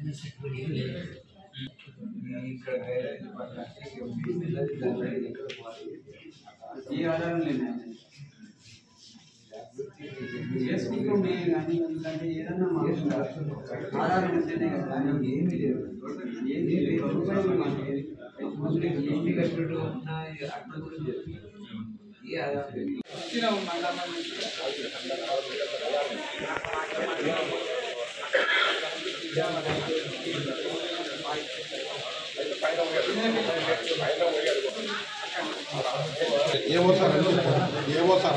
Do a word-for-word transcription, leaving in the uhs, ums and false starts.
ఈ ఆధారం లేదు చేసుకుంటుండే కానీ ఇలాంటి ఏదన్నా ఆధారం ఉంటేనే కదా ఏమీ లేదు ఏమీ లేదు ఏమి కట్టుడు ఉన్నా అట్లా కూడా లేదు ఏ ఆధారం ఏమో సార్ ఏమో సార్